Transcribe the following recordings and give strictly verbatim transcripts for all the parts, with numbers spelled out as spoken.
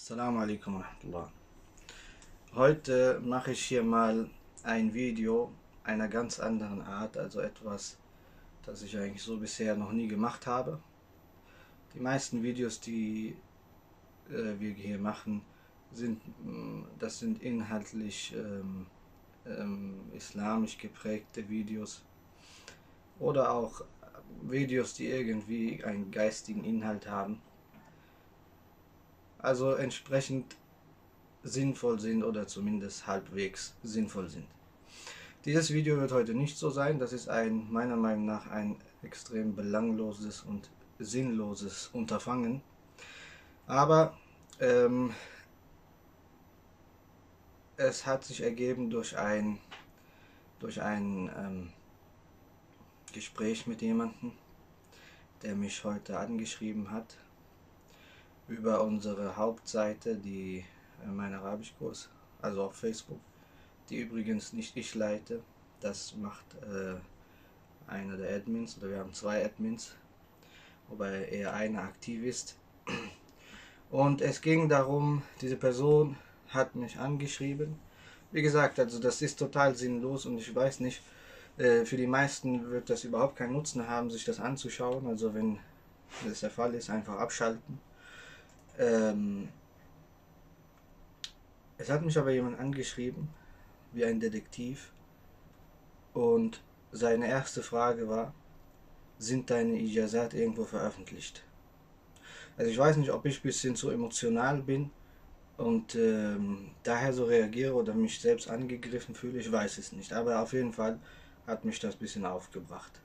Assalamu alaikum wa rahmatullah. Heute mache ich hier mal ein Video einer ganz anderen Art, also etwas, das ich eigentlich so bisher noch nie gemacht habe. Die meisten Videos, die äh, wir hier machen, sind, das sind inhaltlich ähm, ähm, islamisch geprägte Videos oder auch Videos, die irgendwie einen geistigen Inhalt haben. Also entsprechend sinnvoll sind oder zumindest halbwegs sinnvoll sind. Dieses Video wird heute nicht so sein, das ist ein meiner Meinung nach ein extrem belangloses und sinnloses Unterfangen. Aber ähm, es hat sich ergeben durch ein, durch ein ähm, Gespräch mit jemandem, der mich heute angeschrieben hat über unsere Hauptseite, die äh, mein Arabischkurs, also auf Facebook, die übrigens nicht ich leite, das macht äh, einer der Admins, oder wir haben zwei Admins, wobei eher einer aktiv ist. Und es ging darum, diese Person hat mich angeschrieben. Wie gesagt, also das ist total sinnlos und ich weiß nicht, äh, für die meisten wird das überhaupt keinen Nutzen haben, sich das anzuschauen. Also wenn das der Fall ist, einfach abschalten. Ähm, es hat mich aber jemand angeschrieben, wie ein Detektiv, und seine erste Frage war: Sind deine Ijazat irgendwo veröffentlicht? Also ich weiß nicht, ob ich ein bisschen zu emotional bin und ähm, daher so reagiere oder mich selbst angegriffen fühle, ich weiß es nicht, aber auf jeden Fall hat mich das ein bisschen aufgebracht.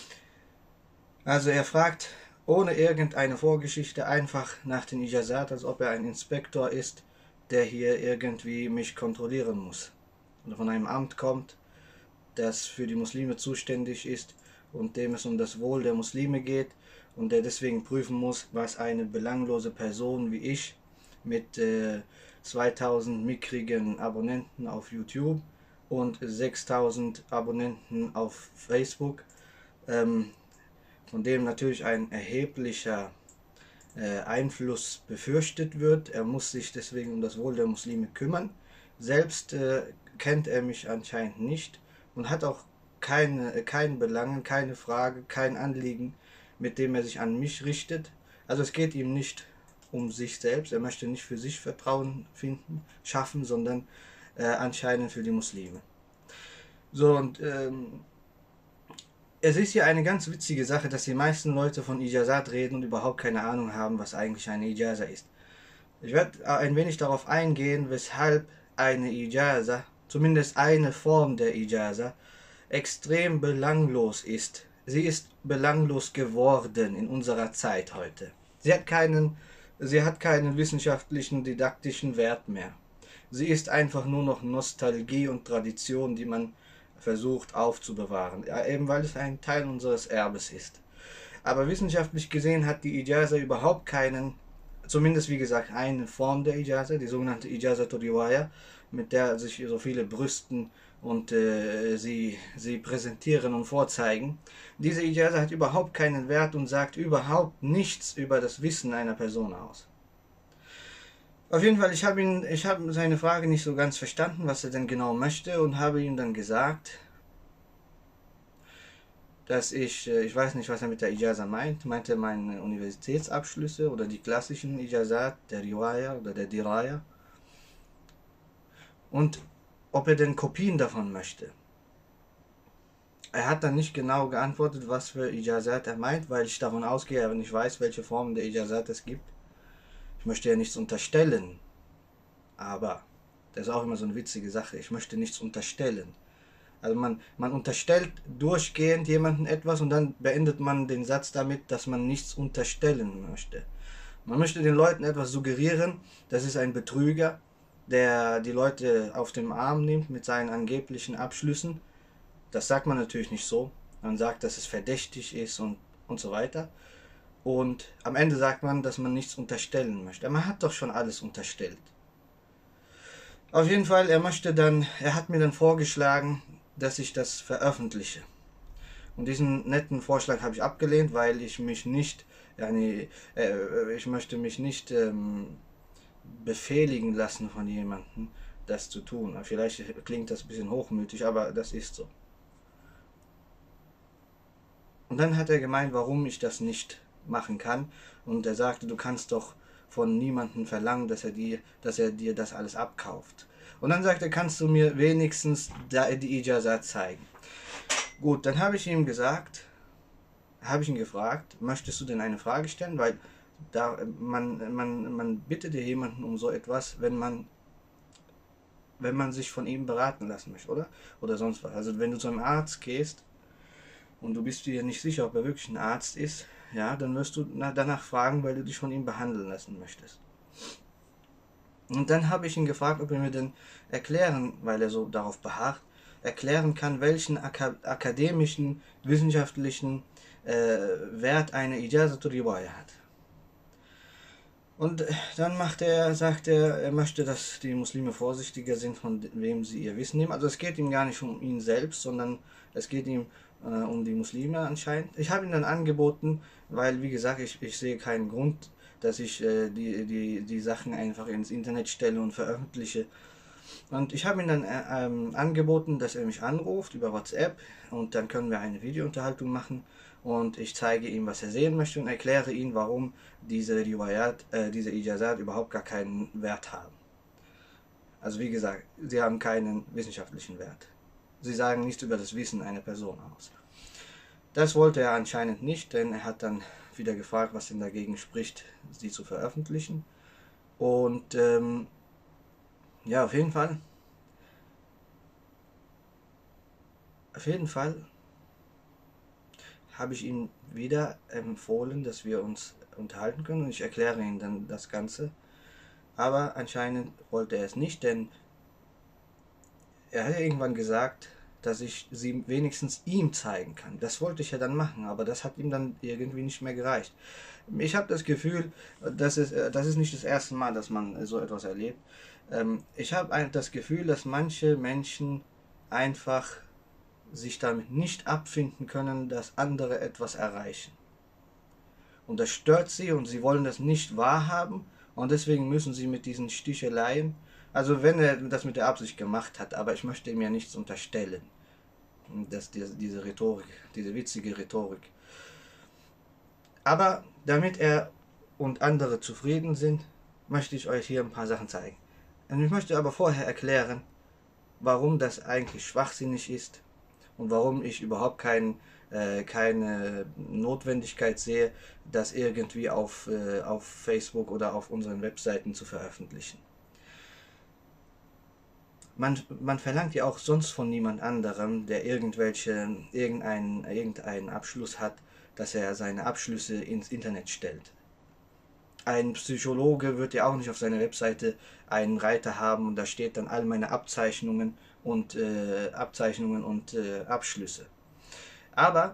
Also er fragt ohne irgendeine Vorgeschichte einfach nach den Ijazat, als ob er ein Inspektor ist, der hier irgendwie mich kontrollieren muss. Oder von einem Amt kommt, das für die Muslime zuständig ist und dem es um das Wohl der Muslime geht und der deswegen prüfen muss, was eine belanglose Person wie ich mit äh, zweitausend mickrigen Abonnenten auf YouTube und sechstausend Abonnenten auf Facebook, ähm, von dem natürlich ein erheblicher äh, Einfluss befürchtet wird. Er muss sich deswegen um das Wohl der Muslime kümmern. Selbst äh, kennt er mich anscheinend nicht und hat auch keine, äh, kein Belangen, keine Frage, kein Anliegen, mit dem er sich an mich richtet. Also es geht ihm nicht um sich selbst, er möchte nicht für sich Vertrauen finden, schaffen, sondern äh, anscheinend für die Muslime. So, und ähm, es ist ja eine ganz witzige Sache, dass die meisten Leute von Ijazat reden und überhaupt keine Ahnung haben, was eigentlich eine Ijaza ist. Ich werde ein wenig darauf eingehen, weshalb eine Ijaza, zumindest eine Form der Ijaza, extrem belanglos ist. Sie ist belanglos geworden in unserer Zeit heute. Sie hat keinen, sie hat keinen wissenschaftlichen, didaktischen Wert mehr. Sie ist einfach nur noch Nostalgie und Tradition, die man versucht aufzubewahren, ja, eben weil es ein Teil unseres Erbes ist. Aber wissenschaftlich gesehen hat die Ijaza überhaupt keinen, zumindest wie gesagt eine Form der Ijaza, die sogenannte Ijazatul Riwaya, mit der sich so viele brüsten und äh, sie, sie präsentieren und vorzeigen. Diese Ijaza hat überhaupt keinen Wert und sagt überhaupt nichts über das Wissen einer Person aus. Auf jeden Fall, ich habe ihn, ich habe seine Frage nicht so ganz verstanden, was er denn genau möchte, und habe ihm dann gesagt, dass ich, ich weiß nicht, was er mit der Ijaza meint, meinte meine Universitätsabschlüsse oder die klassischen Ijazat, der Riwaya oder der Diraya, und ob er denn Kopien davon möchte. Er hat dann nicht genau geantwortet, was für Ijazat er meint, weil ich davon ausgehe, aber nicht weiß, welche Formen der Ijazat es gibt. Ich möchte ja nichts unterstellen, aber das ist auch immer so eine witzige Sache. Ich möchte nichts unterstellen. Also man, man unterstellt durchgehend jemandem etwas und dann beendet man den Satz damit, dass man nichts unterstellen möchte. Man möchte den Leuten etwas suggerieren, das ist ein Betrüger, der die Leute auf den Arm nimmt mit seinen angeblichen Abschlüssen. Das sagt man natürlich nicht so. Man sagt, dass es verdächtig ist und, und so weiter. Und am Ende sagt man, dass man nichts unterstellen möchte. Aber man hat doch schon alles unterstellt. Auf jeden Fall, er möchte dann, er hat mir dann vorgeschlagen, dass ich das veröffentliche. Und diesen netten Vorschlag habe ich abgelehnt, weil ich mich nicht, yani, äh, ich möchte mich nicht ähm, befehligen lassen von jemandem, das zu tun. Vielleicht klingt das ein bisschen hochmütig, aber das ist so. Und dann hat er gemeint, warum ich das nicht machen kann. Und er sagte, du kannst doch von niemandem verlangen, dass er dir, dass er dir das alles abkauft. Und dann sagte er, kannst du mir wenigstens die Ijazat zeigen. Gut, dann habe ich ihm gesagt, habe ich ihn gefragt, möchtest du denn eine Frage stellen? Weil da, man, man, man bittet ja jemanden um so etwas, wenn man, wenn man sich von ihm beraten lassen möchte, oder? Oder sonst was. Also wenn du zu einem Arzt gehst und du bist dir nicht sicher, ob er wirklich ein Arzt ist, ja, dann wirst du danach fragen, weil du dich von ihm behandeln lassen möchtest. Und dann habe ich ihn gefragt, ob er mir denn erklären, weil er so darauf beharrt, erklären kann, welchen akademischen, wissenschaftlichen äh, Wert eine Ijazatul Riwaya hat. Und dann macht er, sagt er, er möchte, dass die Muslime vorsichtiger sind, von wem sie ihr Wissen nehmen. Also es geht ihm gar nicht um ihn selbst, sondern es geht ihm äh, um die Muslime anscheinend. Ich habe ihm dann angeboten, weil, wie gesagt, ich, ich sehe keinen Grund, dass ich äh, die, die, die Sachen einfach ins Internet stelle und veröffentliche. Und ich habe ihm dann äh, ähm, angeboten, dass er mich anruft über WhatsApp und dann können wir eine Videounterhaltung machen und ich zeige ihm, was er sehen möchte und erkläre ihm, warum diese Riwayat, äh, diese Ijazat überhaupt gar keinen Wert haben. Also wie gesagt, sie haben keinen wissenschaftlichen Wert. Sie sagen nichts über das Wissen einer Person aus. Das wollte er anscheinend nicht, denn er hat dann wieder gefragt, was denn dagegen spricht, sie zu veröffentlichen. Und ähm, ja, auf jeden Fall. Auf jeden Fall habe ich ihm wieder empfohlen, dass wir uns unterhalten können und ich erkläre ihm dann das Ganze. Aber anscheinend wollte er es nicht, denn er hat irgendwann gesagt, dass ich sie wenigstens ihm zeigen kann. Das wollte ich ja dann machen, aber das hat ihm dann irgendwie nicht mehr gereicht. Ich habe das Gefühl, dass es, das ist nicht das erste Mal, dass man so etwas erlebt. Ich habe das Gefühl, dass manche Menschen einfach sich damit nicht abfinden können, dass andere etwas erreichen. Und das stört sie und sie wollen das nicht wahrhaben und deswegen müssen sie mit diesen Sticheleien, also wenn er das mit der Absicht gemacht hat, aber ich möchte ihm ja nichts unterstellen, dass diese, diese Rhetorik, diese witzige Rhetorik. Aber damit er und andere zufrieden sind, möchte ich euch hier ein paar Sachen zeigen. Und ich möchte aber vorher erklären, warum das eigentlich schwachsinnig ist und warum ich überhaupt kein, äh, keine Notwendigkeit sehe, das irgendwie auf, äh, auf Facebook oder auf unseren Webseiten zu veröffentlichen. Man, man verlangt ja auch sonst von niemand anderem, der irgendwelche, irgendeinen, irgendeinen Abschluss hat, dass er seine Abschlüsse ins Internet stellt. Ein Psychologe wird ja auch nicht auf seiner Webseite einen Reiter haben und da steht dann all meine Abzeichnungen und äh, Abzeichnungen und äh, Abschlüsse. Aber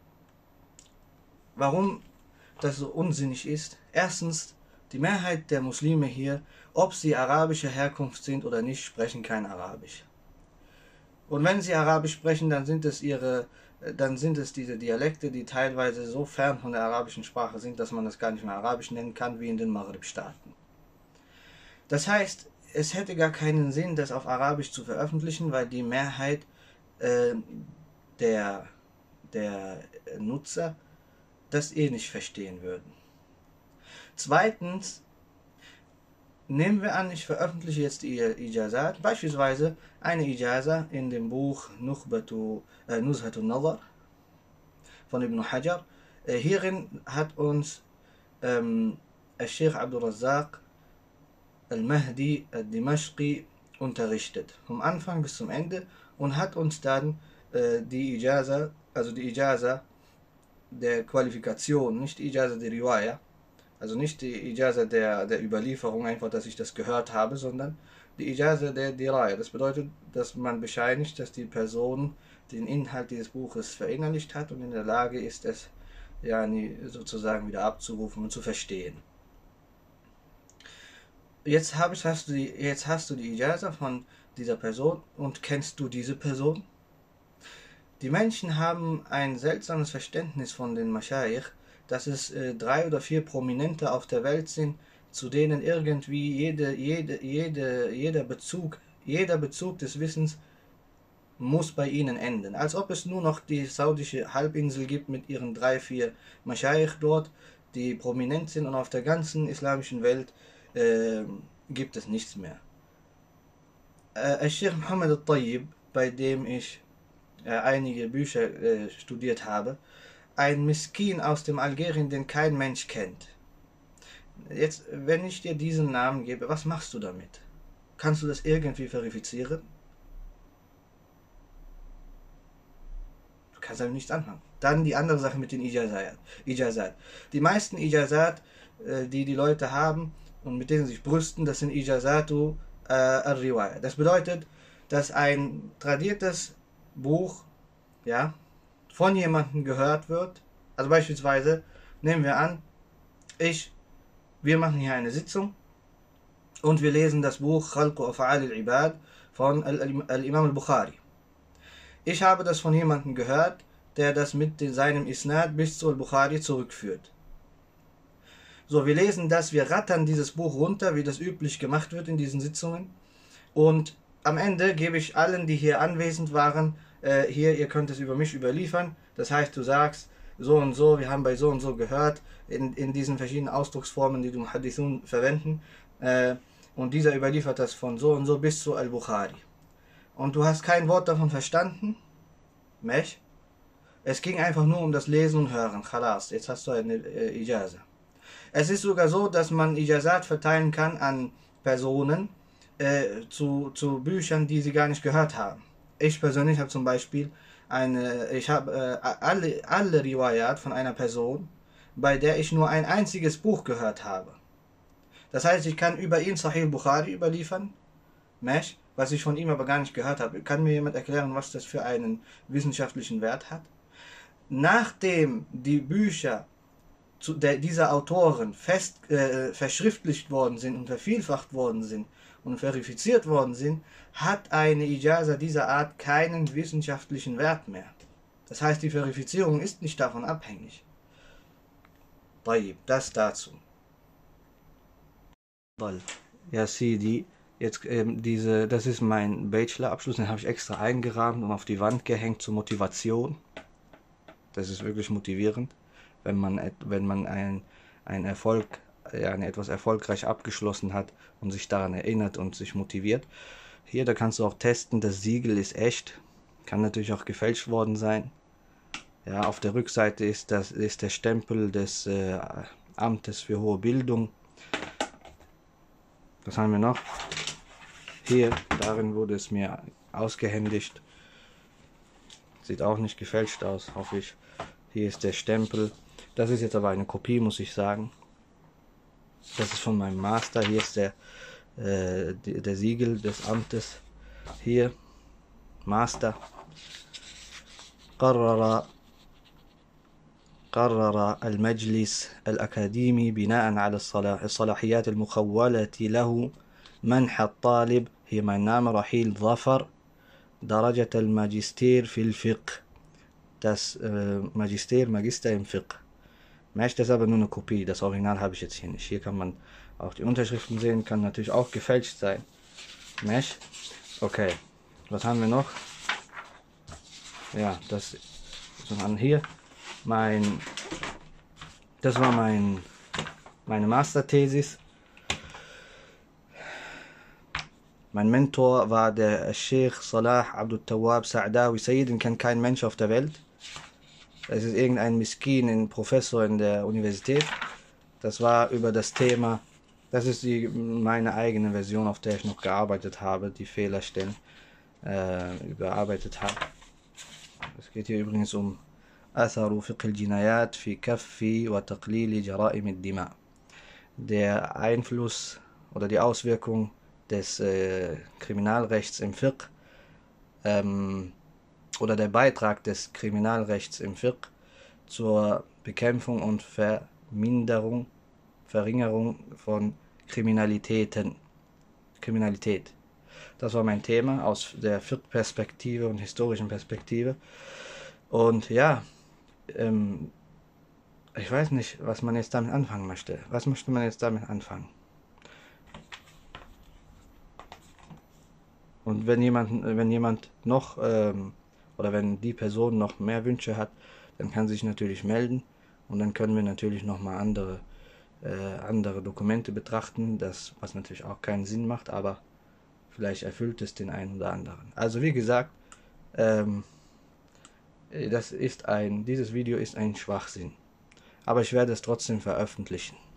warum das so unsinnig ist? Erstens, die Mehrheit der Muslime hier, ob sie arabischer Herkunft sind oder nicht, sprechen kein Arabisch. Und wenn sie Arabisch sprechen, dann sind es ihre dann sind es diese Dialekte, die teilweise so fern von der arabischen Sprache sind, dass man das gar nicht mehr Arabisch nennen kann, wie in den Maghrib-Staaten. Das heißt, es hätte gar keinen Sinn, das auf Arabisch zu veröffentlichen, weil die Mehrheit äh, der, der Nutzer das eh nicht verstehen würden. Zweitens, nehmen wir an, ich veröffentliche jetzt die Ijazat, beispielsweise eine Ijaza in dem Buch Nukhbatu, äh, Nuzhatun Nazar von Ibn Hajar. Äh, hierin hat uns ähm, Sheikh Abdul Razzaq al-Mahdi al-Dimashqi unterrichtet, vom Anfang bis zum Ende, und hat uns dann äh, die Ijaza, also die Ijaza der Qualifikation, nicht die Ijaza der Riwaya, also nicht die Ijaza der, der Überlieferung, einfach, dass ich das gehört habe, sondern die Ijaza der Diraya. Das bedeutet, dass man bescheinigt, dass die Person den Inhalt dieses Buches verinnerlicht hat und in der Lage ist, es ja sozusagen wieder abzurufen und zu verstehen. Jetzt, hab ich, hast du die, jetzt hast du die Ijaza von dieser Person und kennst du diese Person? Die Menschen haben ein seltsames Verständnis von den Maschayikh, dass es äh, drei oder vier Prominente auf der Welt sind, zu denen irgendwie jede, jede, jede, jeder Bezug, jeder Bezug des Wissens muss bei ihnen enden. Als ob es nur noch die saudische Halbinsel gibt mit ihren drei, vier Maschayikh dort, die prominent sind, und auf der ganzen islamischen Welt äh, gibt es nichts mehr. Äh, Sheikh Mohammed al-Tayyib, bei dem ich äh, einige Bücher äh, studiert habe, ein Miskin aus dem Algerien, den kein Mensch kennt. Jetzt, wenn ich dir diesen Namen gebe, was machst du damit? Kannst du das irgendwie verifizieren? Du kannst damit nichts anfangen. Dann die andere Sache mit den Ijazat. Ijazat. Die meisten Ijazat, äh, die die Leute haben und mit denen sie sich brüsten, das sind Ijazatu äh, al-Riwaya. Das bedeutet, dass ein tradiertes Buch, ja, von jemandem gehört wird. Also beispielsweise, nehmen wir an, ich, wir machen hier eine Sitzung und wir lesen das Buch Khalqu Af'al al-Ibad von Al-Imam al-Bukhari. Ich habe das von jemandem gehört, der das mit seinem Isnad bis zu Al-Bukhari zurückführt. So, wir lesen das, wir rattern dieses Buch runter, wie das üblich gemacht wird in diesen Sitzungen. Und am Ende gebe ich allen, die hier anwesend waren, äh, hier, ihr könnt es über mich überliefern. Das heißt, du sagst, so und so, wir haben bei so und so gehört, in, in diesen verschiedenen Ausdrucksformen, die du im Hadithun verwenden. Äh, und dieser überliefert das von so und so bis zu Al-Bukhari. Und du hast kein Wort davon verstanden, Mech. Es ging einfach nur um das Lesen und Hören. Khalas, jetzt hast du eine äh, Ijaza. Es ist sogar so, dass man Ijazat verteilen kann an Personen äh, zu, zu Büchern, die sie gar nicht gehört haben. Ich persönlich habe zum Beispiel eine, ich habe äh, alle, alle Riwayat von einer Person, bei der ich nur ein einziges Buch gehört habe. Das heißt, ich kann über ihn Sahih Bukhari überliefern, Mech, was ich von ihm aber gar nicht gehört habe. Kann mir jemand erklären, was das für einen wissenschaftlichen Wert hat? Nachdem die Bücher zu der, dieser Autoren fest äh, verschriftlicht worden sind und vervielfacht worden sind und verifiziert worden sind, hat eine Ijaza dieser Art keinen wissenschaftlichen Wert mehr. Das heißt, die Verifizierung ist nicht davon abhängig. Tayyib, das dazu. Ja, Sidi, jetzt ähm, diese, das ist mein Bachelorabschluss, den habe ich extra eingerahmt und auf die Wand gehängt zur Motivation. Das ist wirklich motivierend, wenn man, wenn man ein, ein Erfolg, ja, etwas erfolgreich abgeschlossen hat und sich daran erinnert und sich motiviert. Hier, da kannst du auch testen, das Siegel ist echt, kann natürlich auch gefälscht worden sein. Ja, auf der Rückseite ist, das, ist der Stempel des äh, Amtes für hohe Bildung. Was haben wir noch? Hier, darin wurde es mir ausgehändigt. Sieht auch nicht gefälscht aus, hoffe ich. Hier ist der Stempel. Das ist jetzt aber eine Kopie, muss ich sagen. Das ist von meinem Master. Hier ist der, äh, der Siegel des Amtes. Hier, Master. قرر قرر المجلس الأكاديمي بناء على الصلاحيات المخولة له منح الطالب هي mein Name Rahil Zafar درجة الماجستير في الفقه. Das äh, Magister, Magister im Fiqh. Das ist aber nur eine Kopie, das Original habe ich jetzt hier nicht. Hier kann man auch die Unterschriften sehen, kann natürlich auch gefälscht sein. Mesh. Okay, was haben wir noch? Ja, das ist an hier. Mein, das war mein, meine Masterthesis. Mein Mentor war der Sheikh Salah Abdul Tawwab Sa'dawi Sayyid, den kennt kein Mensch auf der Welt. Es ist irgendein Miskin, ein Professor in der Universität. Das war über das Thema, das ist die, meine eigene Version, auf der ich noch gearbeitet habe, die Fehlerstellen äh, überarbeitet habe. Es geht hier übrigens um Atharu Fiqh al-Jinayat fi Kaffi wa Taqlili Jara'im al-Dima. Der Einfluss oder die Auswirkung des äh, Kriminalrechts im Fiqh ähm, oder der Beitrag des Kriminalrechts im Fiqh zur Bekämpfung und Verminderung, Verringerung von Kriminalitäten. Kriminalität. Das war mein Thema aus der Fiqh-Perspektive und historischen Perspektive. Und ja, ähm, ich weiß nicht, was man jetzt damit anfangen möchte. Was möchte man jetzt damit anfangen? Und wenn jemand, wenn jemand noch ähm, oder wenn die Person noch mehr Wünsche hat, dann kann sich natürlich melden und dann können wir natürlich nochmal andere, äh, andere Dokumente betrachten, das, was natürlich auch keinen Sinn macht, aber vielleicht erfüllt es den einen oder anderen. Also wie gesagt, ähm, das ist ein, dieses Video ist ein Schwachsinn, aber ich werde es trotzdem veröffentlichen.